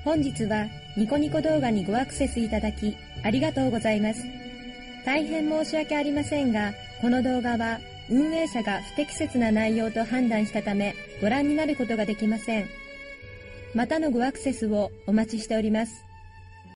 本日はニコニコ動画にごアクセスいただきありがとうございます。大変申し訳ありませんが、この動画は運営者が不適切な内容と判断したためご覧になることができません。またのごアクセスをお待ちしております。